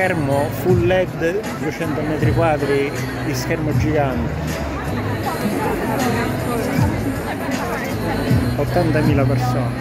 schermo full LED 200 metri quadri di schermo gigante, 80.000 persone.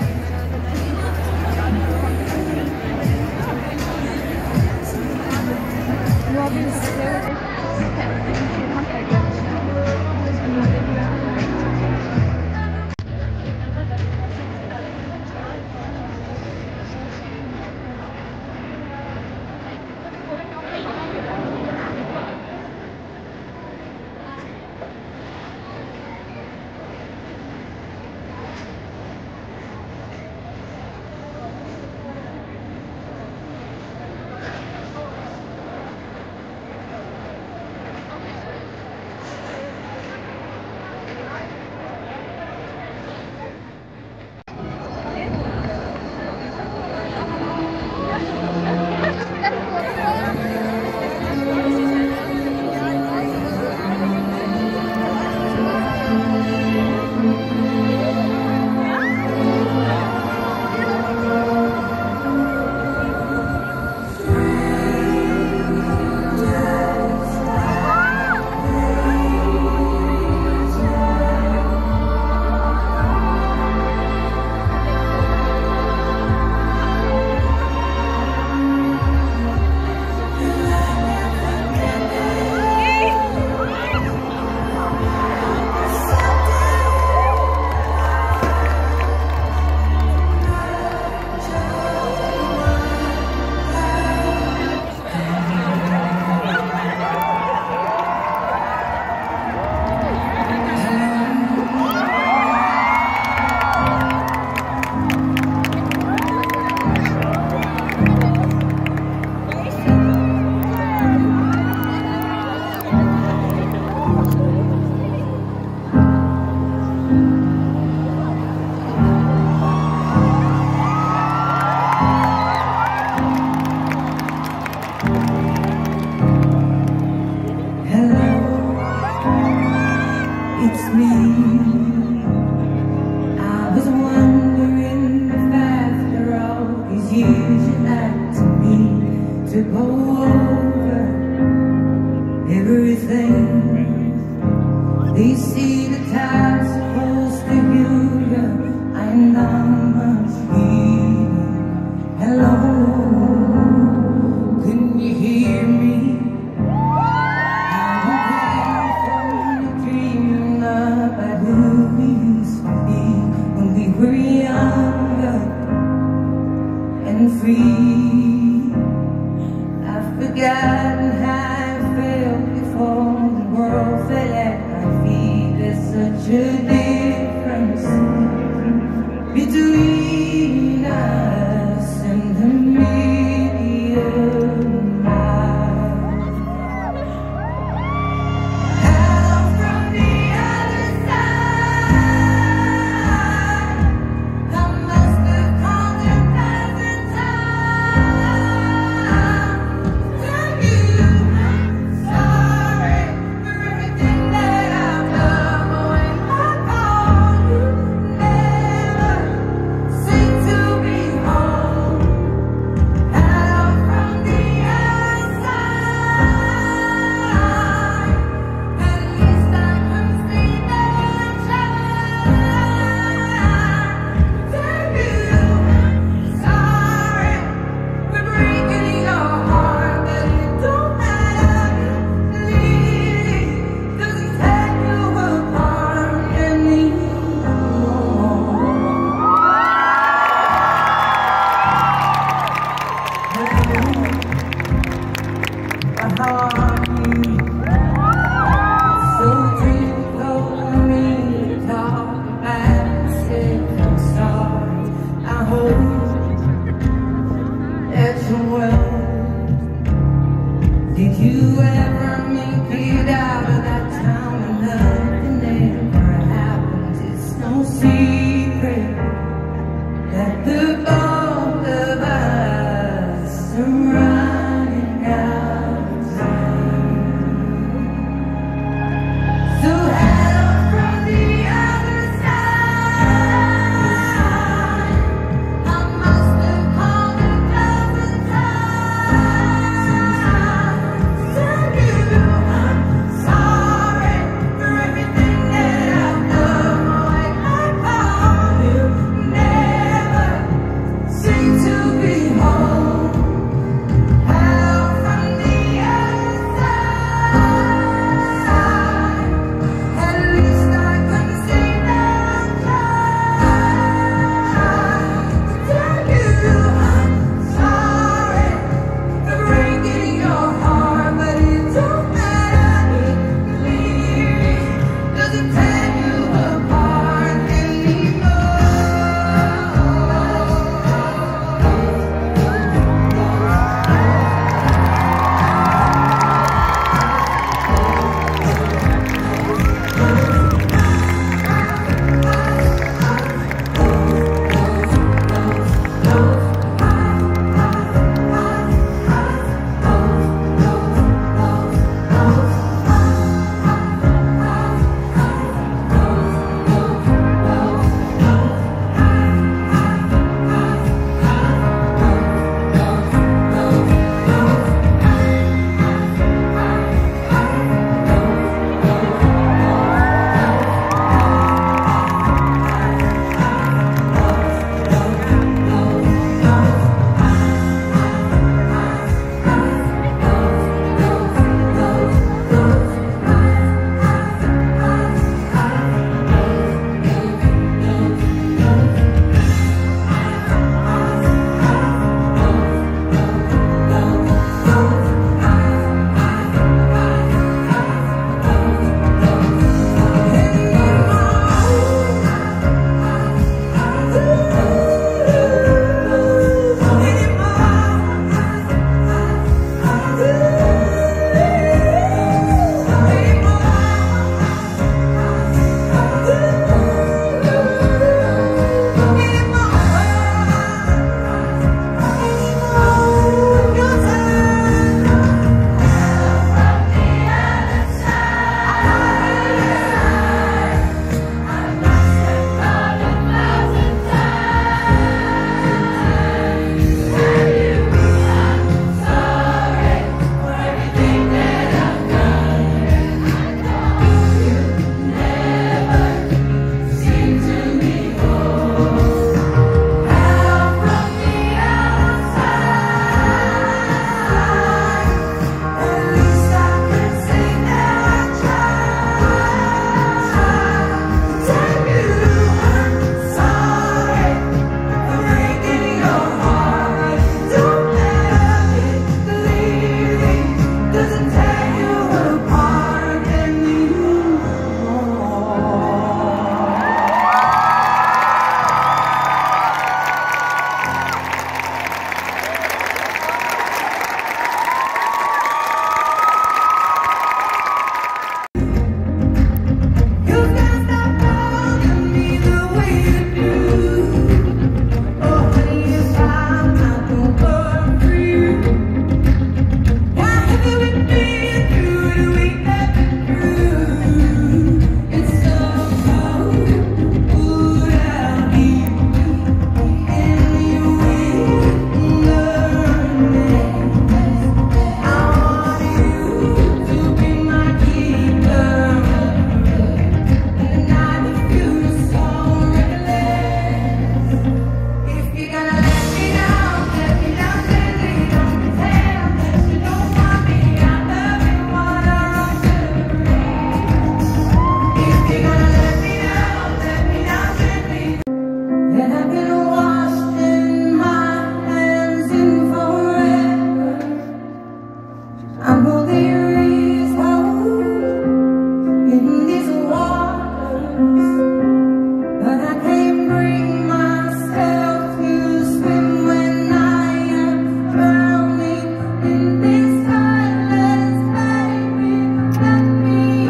I know there is hope in these waters, but I can't bring myself to swim when I am drowning in this timeless baby. Let me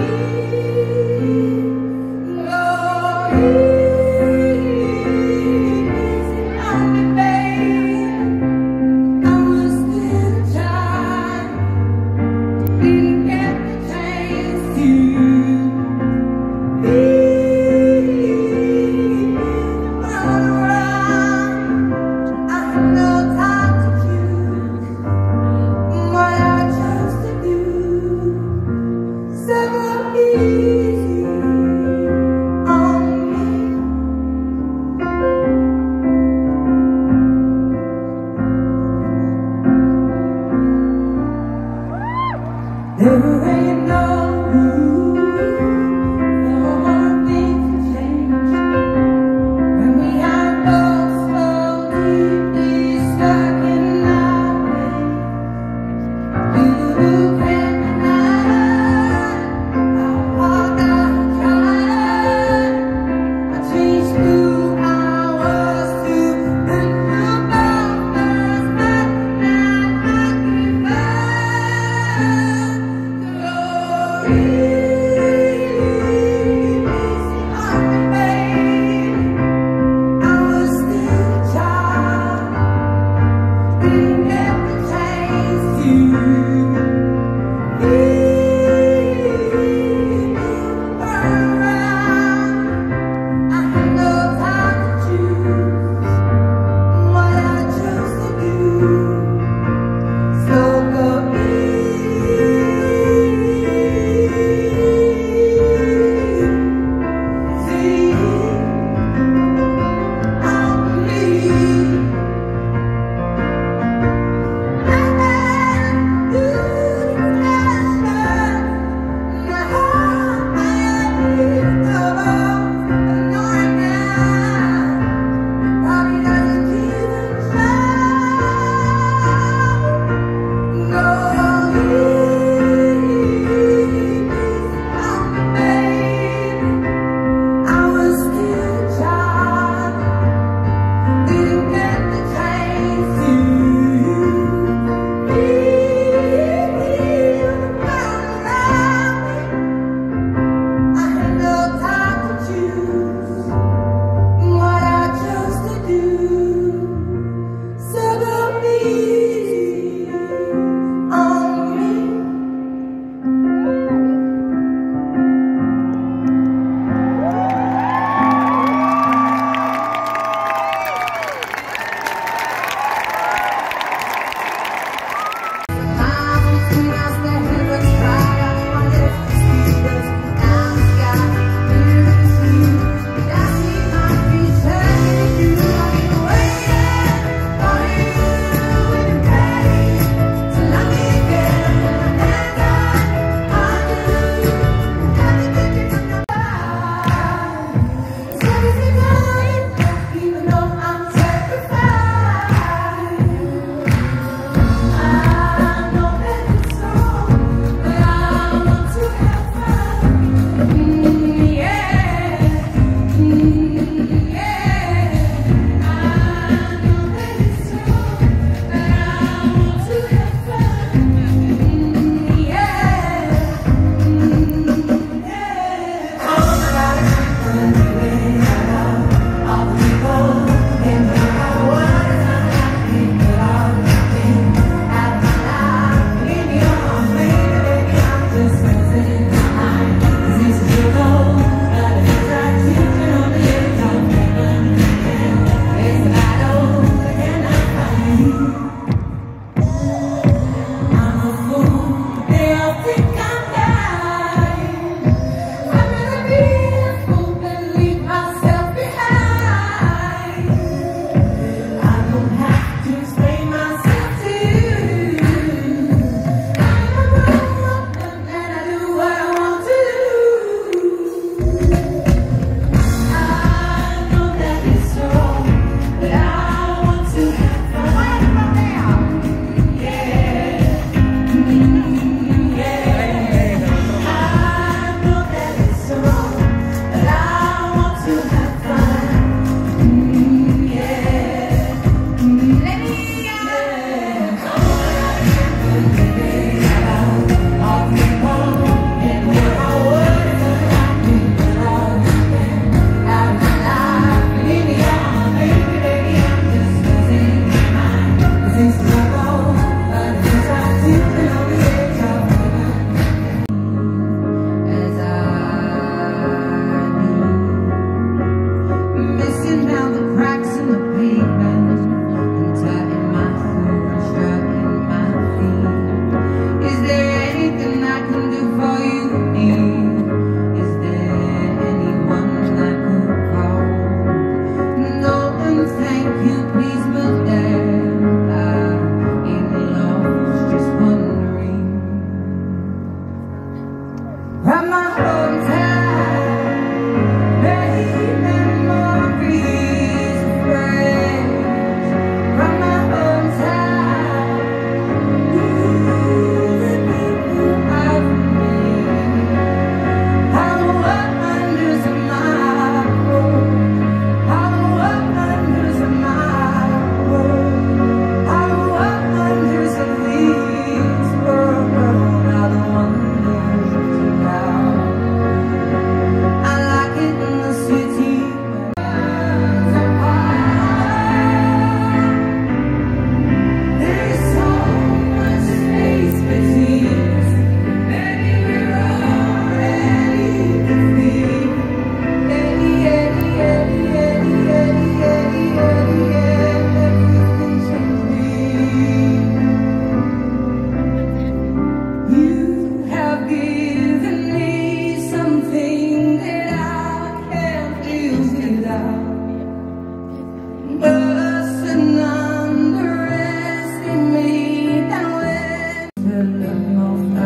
go easy on me, babe. I was still a child, didn't get the chance to run around. I had no time to choose what I chose to do. So easy on me. There ain't no room for things to change when we are both so deeply stuck in our ways. You can't deny how hard I tried. I changed who I was to put you both first, but now I give up.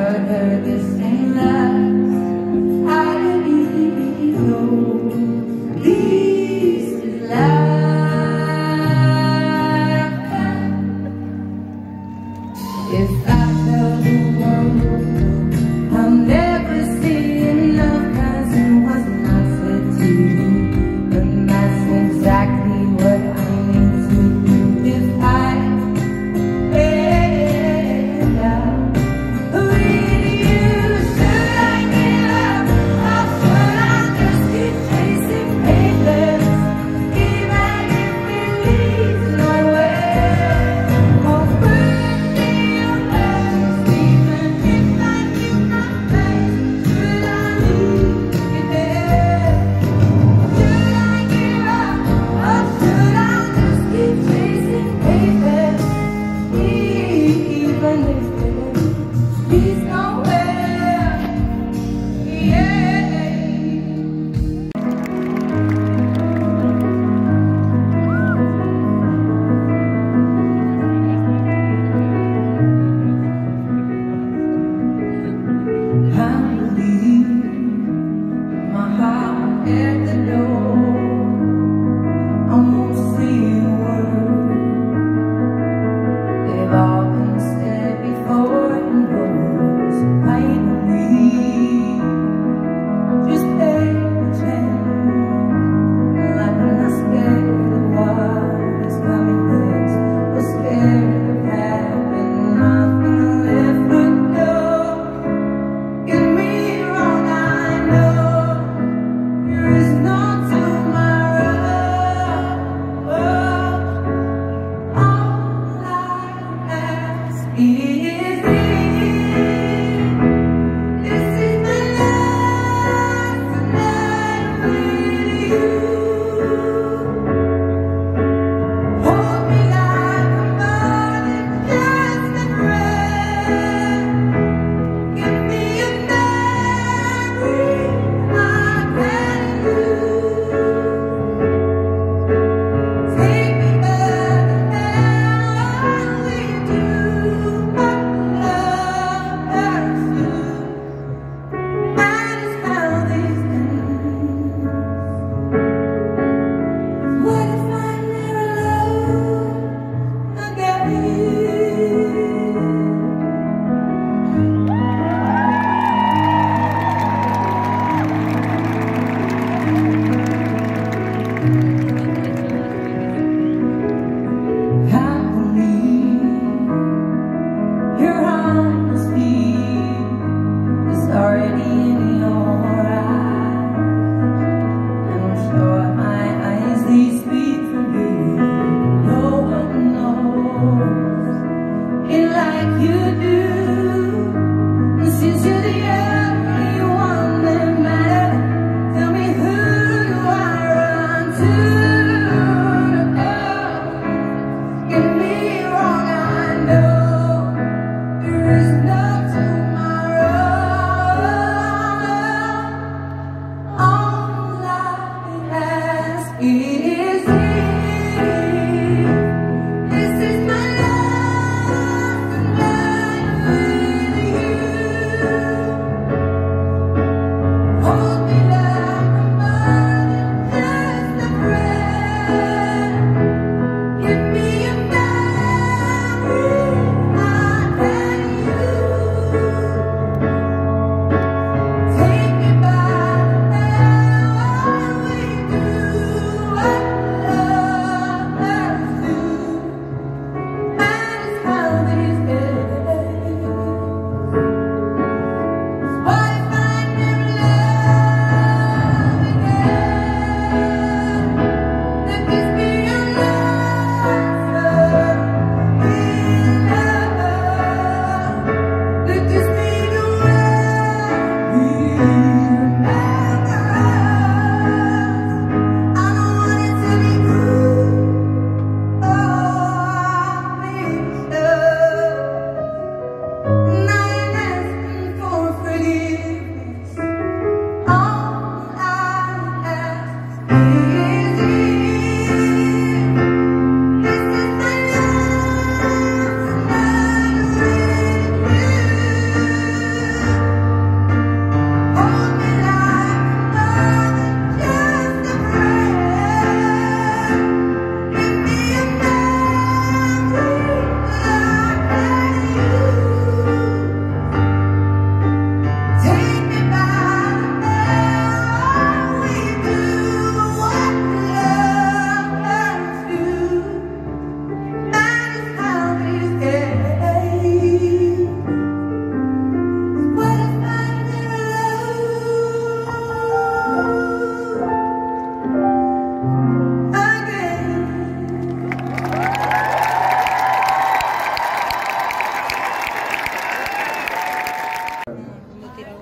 but heard this ain't last. How did he know this is life? If I tell the world I'll never see enough, 'cause it wasn't I said to you, but that's exactly what I need to do. If I end up with you,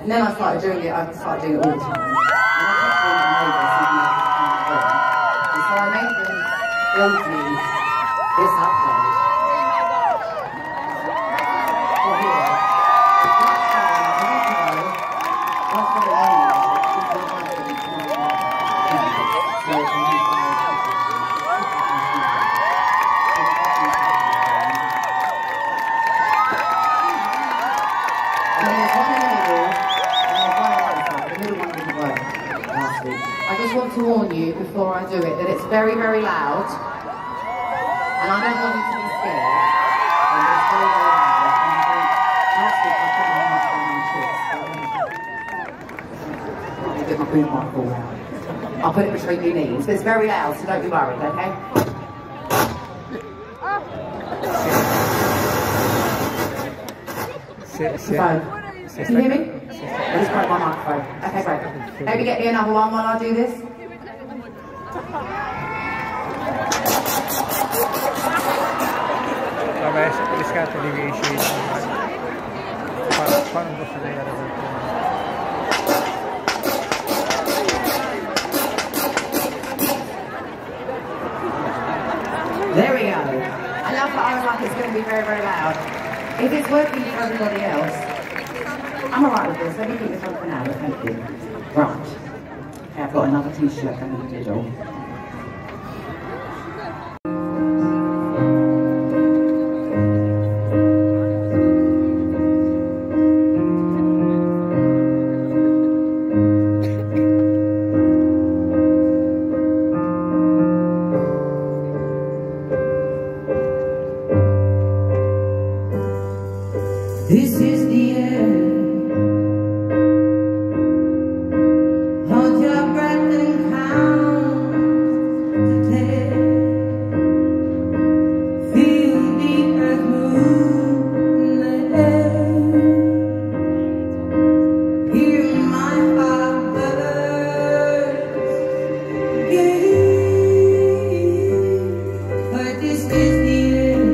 And then I started doing it all the time. And I kept doing the neighbours, even though it was on. And so I made them build me this upload. For here. Once for the ladies, I just want to warn you before I do it that it's very, very loud, and I don't want you to be scared. But it's very, very loud. And last week I put my mask on my shorts. Let me get my boom mic all round. I'll put it between your knees. But it's very loud, so don't be worried, okay? Can you hear me? I just broke my microphone. Okay, great. Maybe get me another one while I do this. Vabbè, riscatto di 10. Qua non posso vedere. There we go. I love that I was like it's going to be very, very loud. If it's working for everybody else, I'm alright with this. Let me keep this on for now. Thank you. Right. Okay, I've got another t-shirt in the middle. This is the end. Hold your breath and count to 10. Feel the earth move in the air. Hear my heart burst again. But this is the end.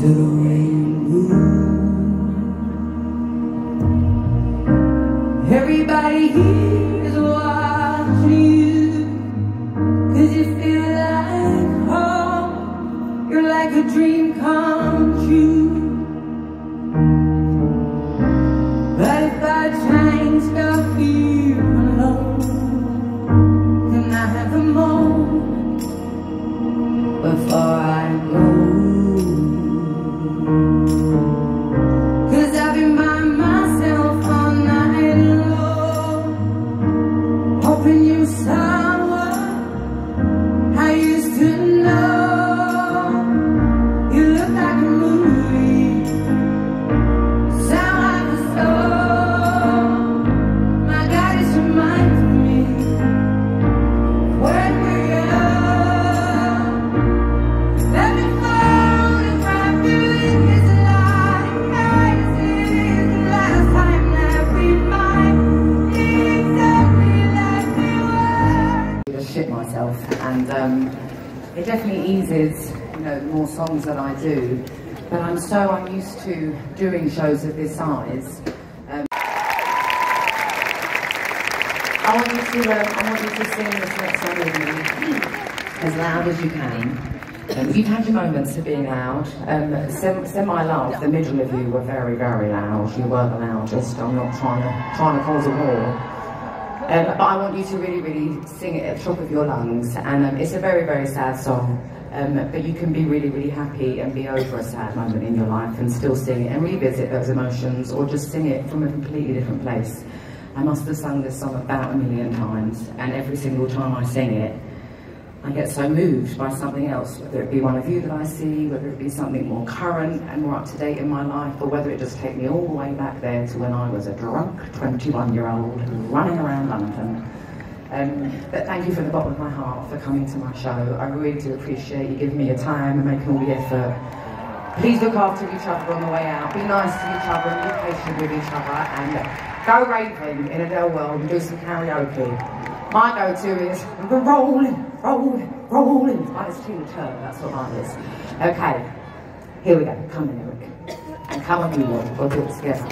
to the rainbow. Everybody here is watching you, 'cause you feel like home. You're like a dream come true. But if I change stuff here alone, can I have a moment before I go? 'Cause I've been by myself all night long, hoping you're someone I used to know. You look like a movie, sound like a song. My God, it's reminding me when we're young. Let me photograph you in this light. This is the last time that we might be exactly like we were. I shit myself, and it definitely eases, you know, more songs that I do. But I'm so unused to doing shows of this size. I want you to sing this next song with me as loud as you can. If you've had your moments of being loud, send my love. The middle of you were very, very loud. You were the loudest. I'm not trying to cause a war. But I want you to really, really sing it at the top of your lungs. And it's a very, very sad song. But you can be really, really happy and be over a sad moment in your life and still sing it and revisit those emotions, or just sing it from a completely different place. I must have sung this song about 1,000,000 times, and every single time I sing it, I get so moved by something else, whether it be one of you that I see, whether it be something more current and more up to date in my life, or whether it just take me all the way back there to when I was a drunk 21-year-old running around London. But thank you from the bottom of my heart for coming to my show. I really do appreciate you giving me your time and making all the effort. Please look after each other on the way out. Be nice to each other and be patient with each other. And go raving in Adele World and do some karaoke. My go-to is rolling, rolling, rolling. Like it's Tina Turner, that's what mine is. Okay, here we go. Come in, Eric. And come on, you lot. We'll do it together.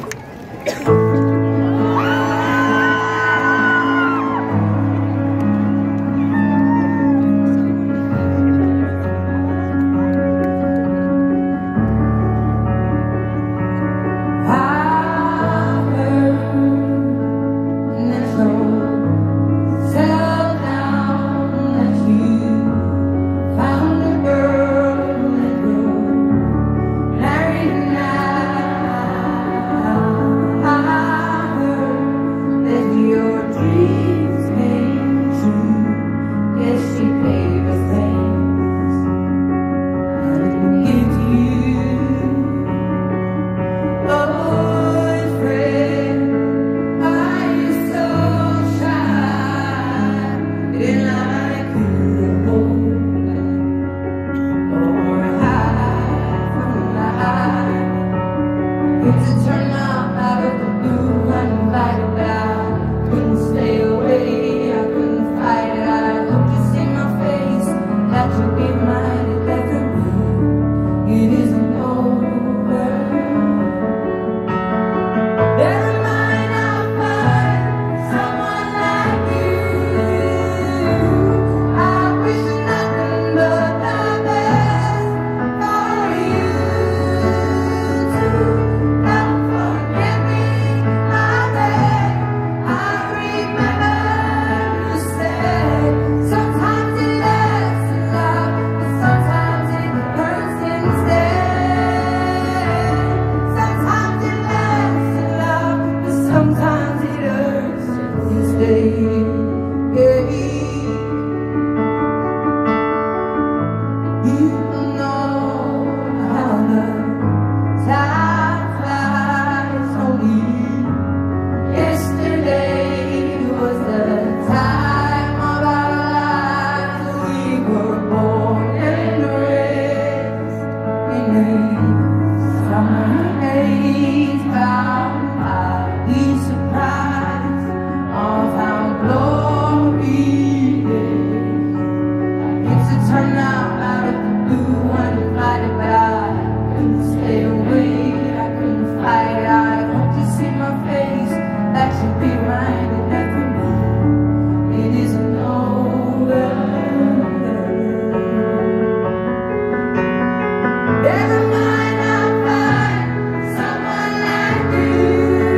Never mind, I'll find someone like you.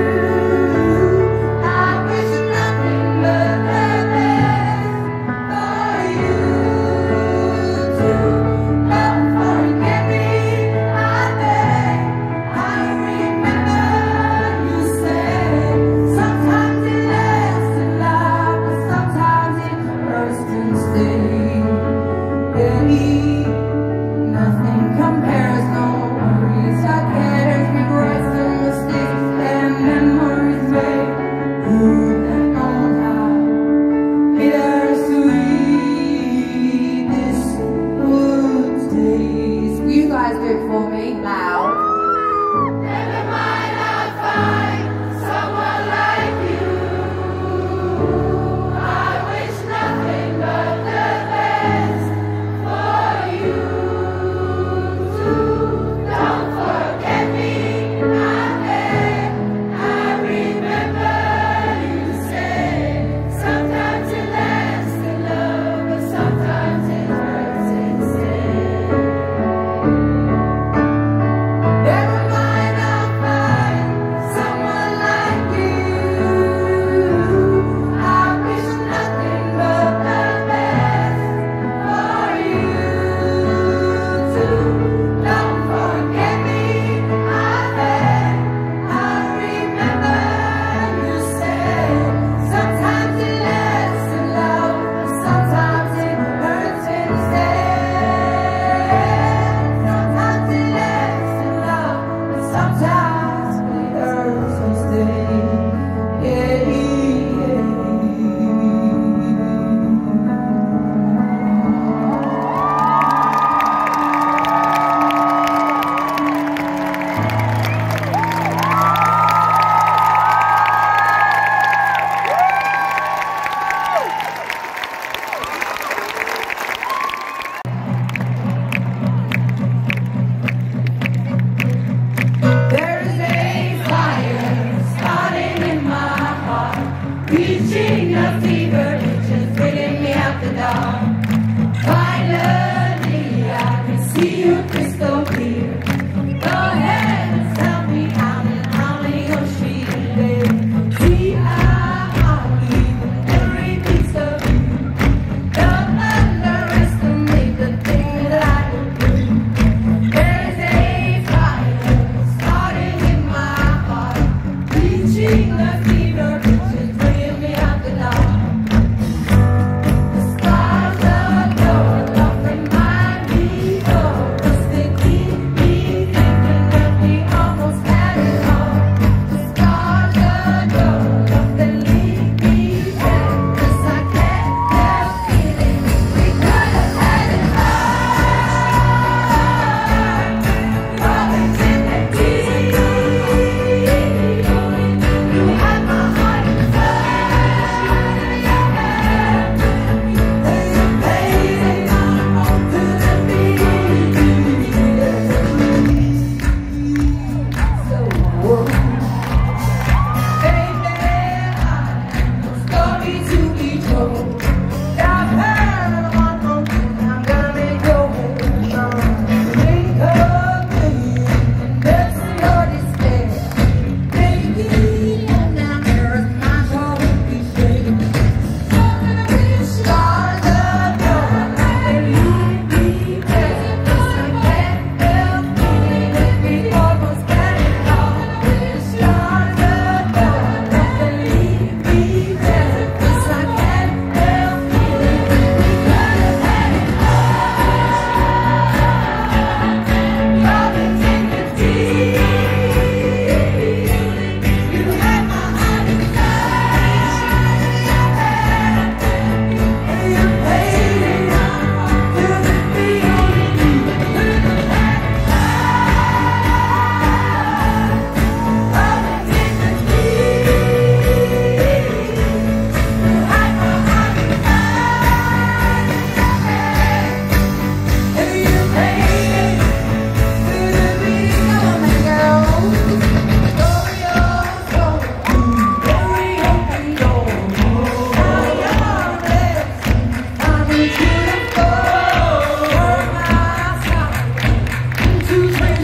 I wish nothing but the best for you too. Don't forget me, I beg. I remember you said sometimes it lasts in love, but sometimes it hurts to stay. Baby, nothing compares, no worries, I cares, regrets and mistakes and memories made. Who that knows how bittersweet this would taste? Will you guys do it for me loud? Never mind, I'll find someone like you. I wish nothing but the best for you too. Don't forget me, I beg. I remember you said sometimes it lasts in love, but sometimes it hurts instead.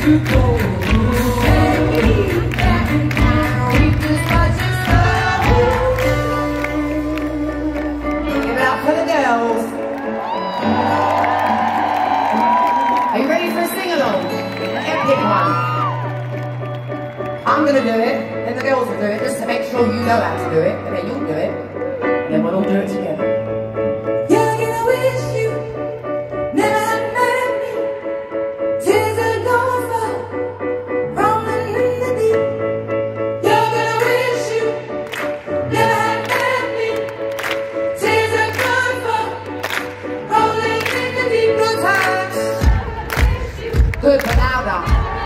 to go. Hey, back in town, we just watch it slow. Give it out for the girls. Are you ready for a sing-along? An epic one. I'm gonna do it, then the girls will do it, just to make sure you know how to do it, and then you'll do it, and then we'll all do it together. You're gonna wish you never had met me. Tears are gonna fall, rolling in the deep. You're gonna wish you never had met me. Tears are gonna fall, rolling in the deep. Good times. Good, but louder.